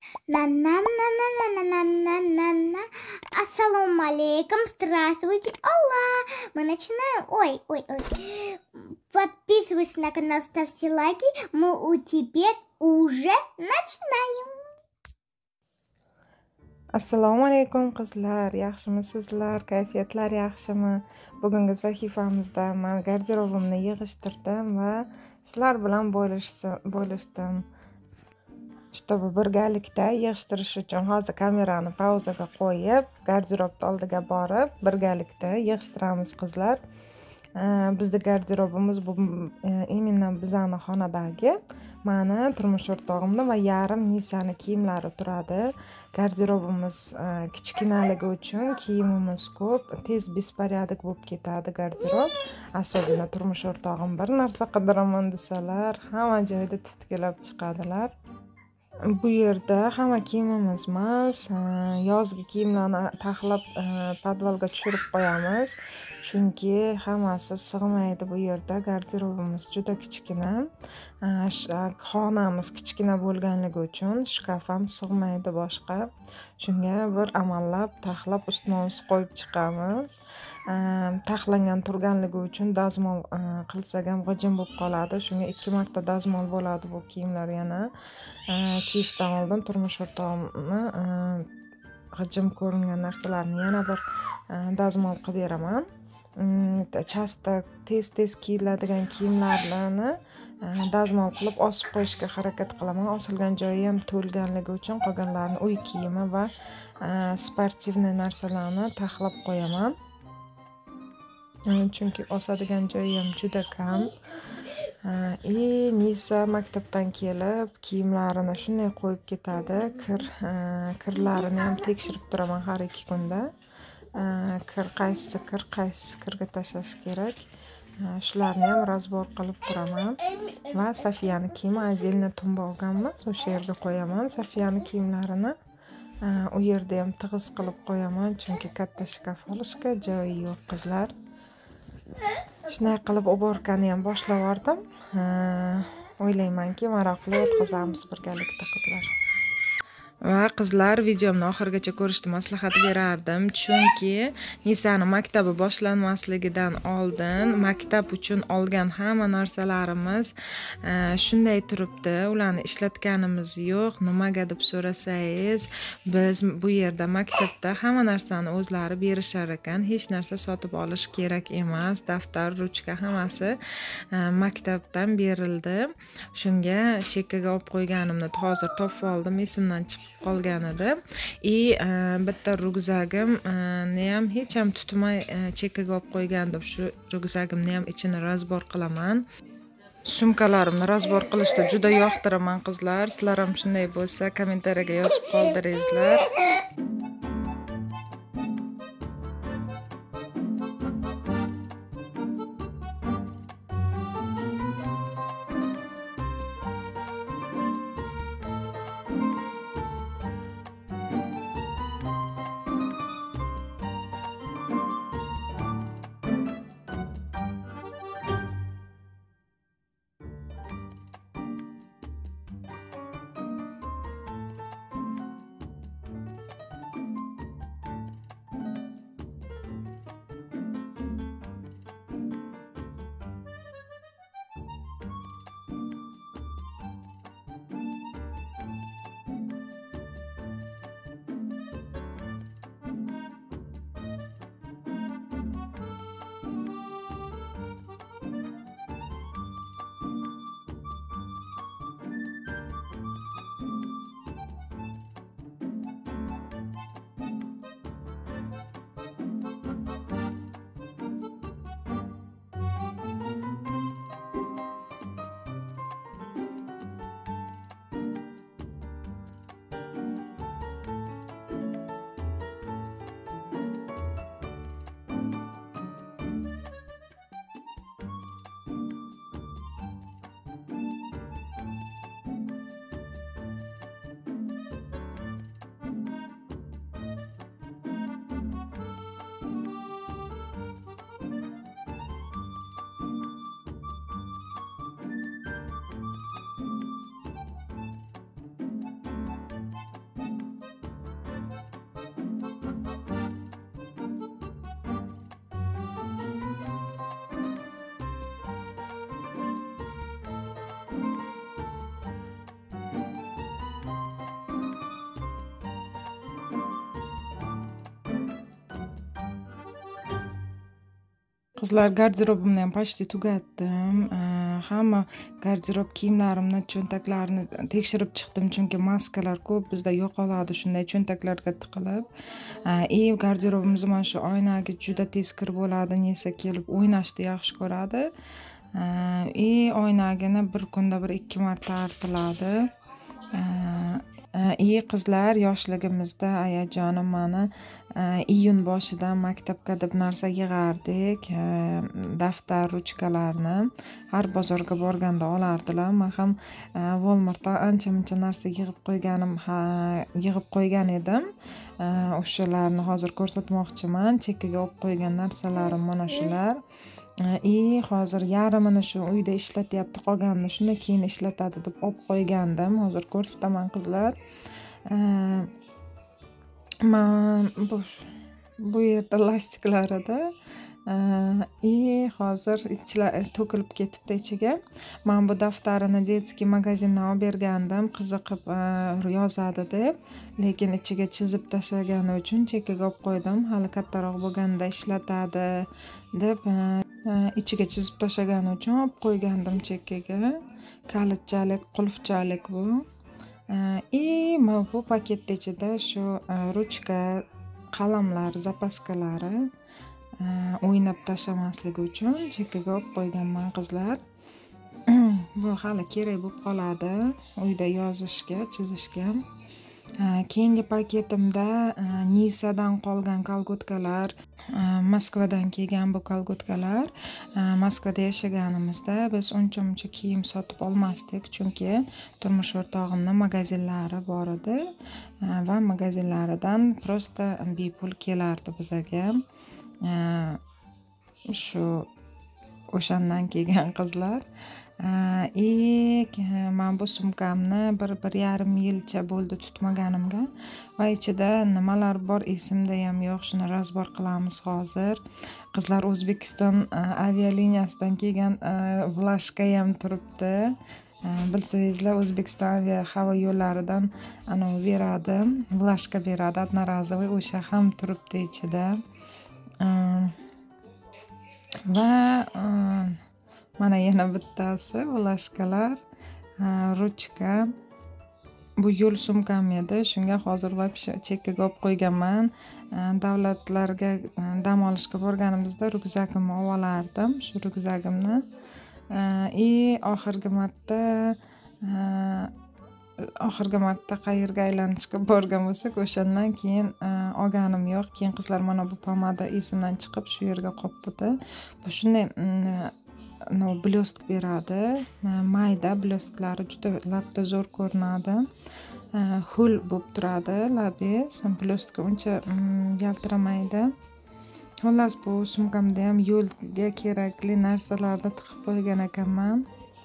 На-на-на-на-на-на-на-на-на. Ассаламу алейкум, здравствуйте, Аллах. Мы начинаем. Ой. Подписывайтесь на канал, ставьте лайки. Мы теперь уже начинаем. Assalomu alaykum qizlar, yaxshimisizlar? Kayfiyatlar yaxshimi? Bugungi sahifamizda men garderobimni yig'ishtirdim va sizlar bilan bo'lishdim. Чтобы birgalikda yig'ishtirish uchun hozir kamerani pauzaga qo'yib, garderobni oldiga borib, birgalikda yig'ishtiramiz qizlar. Bizning garderobimiz bu именно bizning xonadagi mani turmush o'rtog'imni va yarim Nisani kiyimlari turadi. Garderobimiz kichkinaligi uchun kiyimimiz ko'p, tez беспорядок bo'lib ketadi garderob. Особенно turmush o'rtog'im bir narsa qidiraman desalar, hamma joyda titkilab chiqadilar. Bu yerda hamma kiyimimiz emas, yozgi kiyimlarni taxlab podvalga tushirib qo'yamiz. Chunki hammasi sig'maydi bu yerda. Garderobimiz juda kichkina. Xonamiz kichkina bo'lganligi uchun shkaf ham sig'maydi boshqa. Shunga bir amallab taxlab ustma-ust qo'yib chiqamiz. Taxlangan turganligi uchun dazmol qilsak ham g'ijim bo'lib qoladi. Shunga 2 marta dazmol bo'ladi bu kiyimlar yana. Kiyishdan oldin turmush o'rtog'imni g'ijim ko'ringan narsalarni yana bir dazmol qilib beraman. Часто tez kiyiladigan kiyimlarni dazmol qilib osib qo'yishga harakat qilaman. Osilgan joyi ham to'lganligi uchun qolganlarni uy kiyimi va sportivniy narsalarni taxlab qo'yaman. Chunki osadigan joyi ham juda kam. Nisa maktabdan kelib kiyimlarini shunday qo'yib ketadi. Kirlarini ham tekshirib turaman har 2 kunda. Qaysi kirga tashlash kerak. Shularni ham razbor qilib turaman. Va Safiyani kiyimi отдельно tumba olganman. O'sha yerga qo'yaman Safiyani kiyimlarini. U yerda ham tig'iz qilib qo'yaman, chunki katta shkaf olishga joyi yo'q qizlar. Shunday qilib uborkani ham boshlab yordim. O'ylaymanki, maroqli o'tkazamiz birgalikda qizlar. Va qizlar, videomni oxirigacha ko'rishni maslahat berardim, chunki Nisani maktabi boshlanmasligidan oldin maktab uchun olgan hamma narsalarimiz shunday turibdi. Ularni ishlatganimiz yo'q. Nimaga deb so'rasangiz, biz bu yerda maktabda hamma narsani o'zlari berishar ekan. Hech narsa sotib olish kerak emas. Daftar, ruchka hammasi maktabdan berildi. Shunga chekkaga olib qo'yganimni hozir topib oldim, esimdan chiqib qolgan edi. Bitta ryukzagimni ham hech ham tutmay chekkaga olib qo'ygandim. Shu ryukzagimni ham ichini razbor qilaman. Sumkalarimni razbor qilishda juda yoqtiraman qizlar. Sizlar ham shunday bo'lsa, kommentariyaga yozib qoldiringlar. Qizlar, garderobimni ham почти tugatdim. Hamma garderob kiyimlarimni, cho'ntaklarini tekshirib chiqdim, chunki maskalar ko'p bizda yo'qoladi shunday cho'ntaklarga tiqilib. Garderobimizni mana shu oynaga juda tez kirib bo'ladi, Nisa kelib o'ynashni yaxshi ko'radi. Oynagini bir kunda 1-2 marta artiladi. Qizlar, yoshligimizda ayajonim mani iyun boshidan maktabga deb narsa yig'ardik. Daftar, ruchkalarni har bozorga borganda olardilar. Men ham Walmartdan ancha-muncha narsa yig'ib qo'ygan edim. O'shalarni hozir ko'rsatmoqchiman. Chekkaga olib qo'ygan narsalarim mana shular. Hozir yarmini shu uyda ishlatyapti, qolganini shuni keyin ishlatadi deb olib qo'ygandim. Hozir ko'rsataman qizlar. Men bu yerda lastiklar edi. Hozir to'kilib ketibdi ichiga. Men bu daftarini detskiy magazindan olib bergandim, qiziqib yozadi deb, lekin ichiga chizib tashlagani uchun chekkaga olib qo'ydim. Hali kattaroq bo'lganda ishlatadi deb ichiga chizib tashlagani uchun olib qo'ygandim chekkaga. Kalitchalik, qulfchalik bu. Bu paketning ichida shu ruchka, qalamlar, zapaskalari o'ynab tashlamasligi uchun chekkaga olib qo'yganman qizlar. Bu hali kerak bo'lib qoladi uyda yozishga, chizishga. Keyingi paketimda Nisadan qolgan kolgotkalar, Moskvadan kelgan bu kolgotkalar. Moskvada yashaganimizda biz uncha-muncha kiyim sotib olmasdik, chunki turmush o'rtog'imning magazinlari bor edi va magazinlaridan prosta bepul kelardi bizaga. O'shandan kelgan qizlar. Men bu sumkamni 1-1,5 yilcha bo'ldi tutmaganimga va ichida nimalar bor esimda ham yo'q. Shuni razbor qilamiz hozir. Qizlar, O'zbekiston avialiniyasidan kelgan vlashka ham turibdi. Bilsangizlar, O'zbekiston havo yo'llaridan beradi, vlashka beradi, одноразовый, o'sha ham turibdi ichida. Va mana yana bittasi vlashkalar, ruchka. Bu yo'l sumkam edi, shunga hozir вообще chekkaga olib qo'yganman. Davlatlarga dam olishga borganimizda ryukzagimni olib olardim, shu ryukzagimni. Oxirgi marta qayerga aylanishga borgan bo'lsak, o'shandan keyin olganim yo'q. Keyin qizlar, mana bu pomada esimdan chiqib shu yerga qolibdi. Bu shunday blestk beradi. Mayda blestklari juda labda zo'r ko'rinadi. Hul bo'lib turadi labingiz. Blestka uncha yaltiramaydi. Xullas, bu sumkamda ham yo'lga kerakli narsalarni tiqib qo'ygan ekanman.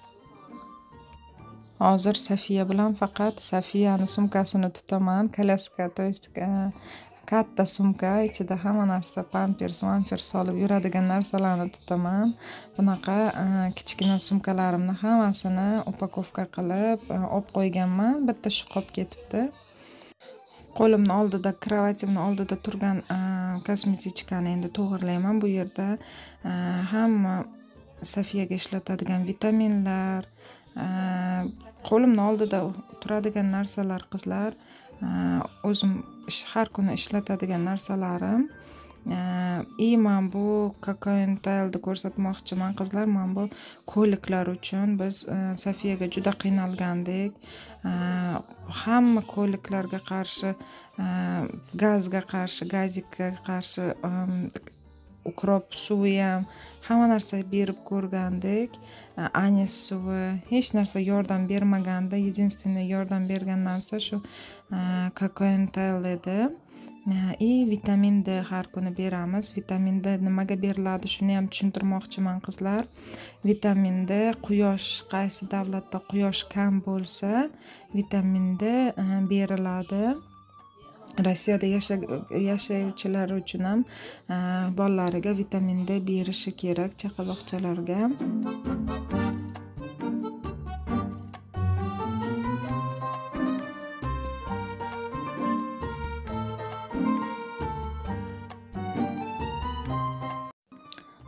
Hozir Safiya bilan faqat Safiyani sumkasini tutaman. Kolyaska, to есть katta sumka, ichida hamma narsa, pampers solib yuradigan narsalarni tutaman. Bunaqa kichkina sumkalarimni hammasini upakovka qilib olib qo'yganman. Bitta shu qolib ketibdi. Qo'limni oldida, kravatimni oldida turgan kosmetichkani endi to'g'irlayman. Bu yerda hamma Safiyaga ishlatadigan vitaminlar, qo'limni oldida turadigan narsalar qizlar. O'zim har kuni ishlatadigan narsalarim. Men bu Cocointailni ko'rsatmoqchiman qizlar. Men bu ko'liklar uchun biz Safiyaga juda qiynalgandik. Hamma ko'liklarga qarshi, gazga qarshi, gazikka qarshi ukrop suvi ham, hamma narsa berib ko'rgandik. Anis suvi, hech narsa yordam bermaganda, единственный yordam bergan narsa shu Cocointail edi. Vitamin D har kuni beramiz. Vitamin D nimaga beriladi, shuni ham tushuntirmoqchiman qizlar. Vitamin D, qaysi davlatda quyosh kam bo'lsa, vitamin D beriladi. Rossiyada yashovchilar uchun ham bolalariga vitamin D berishi kerak, chaqaloqchalarga.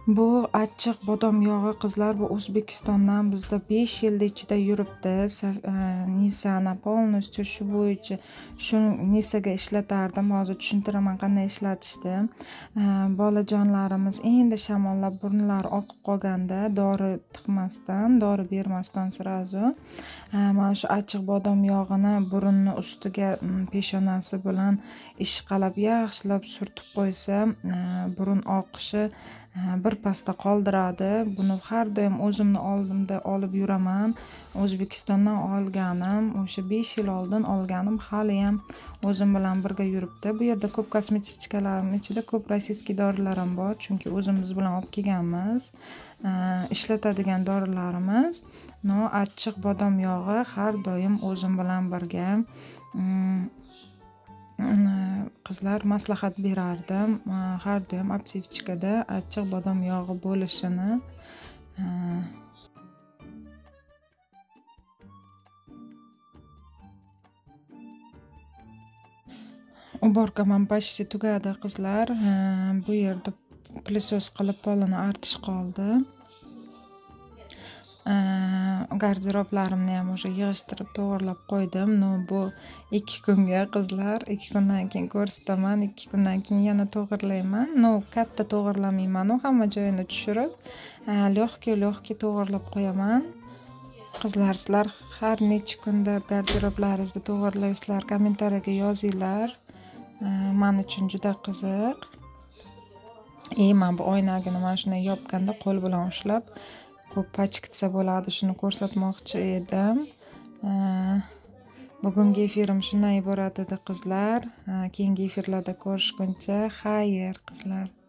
Bu achchiq bodom yog'i qizlar, bu O'zbekistondan bizda 5 yilda ichida yuribdi. Nisani полностью shu bo'yicha shu Nisaga ishlatardim. Hozir tushuntiraman qanday ishlatishdi. Bolajonlarimiz endi shamollab burnlari oqib qolganda, dori tiqmasdan, dori bermasdan sirazu mana shu achchiq bodom yog'ini burunni ustiga peshonasi bilan ishqalab yaxshilab surtib qo'ysa, burun oqishi birpasda qoldiradi. Buni har doim o'zimni oldimda olib yuraman. O'zbekistondan olganim, o'sha 5 yil oldin olganim, hali ham o'zim bilan birga yuribdi. Bu yerda ko'p kosmetikalarning ichida ko'p rossiyskiy dorilar ham bor, chunki o'zimiz bilan olib kelganmiz. Ishlatadigan dorilarimiz, no achchiq bodom yog'i har doim o'zim bilan birga. Qizlar maslahat berardim, har doim apsichkada achchiq bodom yog'i bo'lishini. Uborkam ham почти tugadi qizlar. Bu yerda plyusos qilib polini artish qoldi. Garderoblarimni ham o'sha yig'ishtirib to'g'irlab qo'ydim. No, bu 2 kunga qizlar, 2 kundan keyin ko'rsataman, 2 kundan keyin yana to'g'irlayman. No, katta to'g'irlamayman, hamma joyini tushirib, lyoqki to'g'irlab qo'yaman. Qizlar, sizlar har necha kunda garderoblaringizni to'g'irlaysizlar, kommentariyaga yozinglar. Men uchun juda qiziq. Men bu oynagini mana shunday yopganda qo'l bilan ushlab ko'p pachkitsa bo'ladi, shuni ko'rsatmoqchi edim. Bugungi efirim shundan iborat edi qizlar. Keyingi efirlarda ko'rishguncha, xayr qizlar.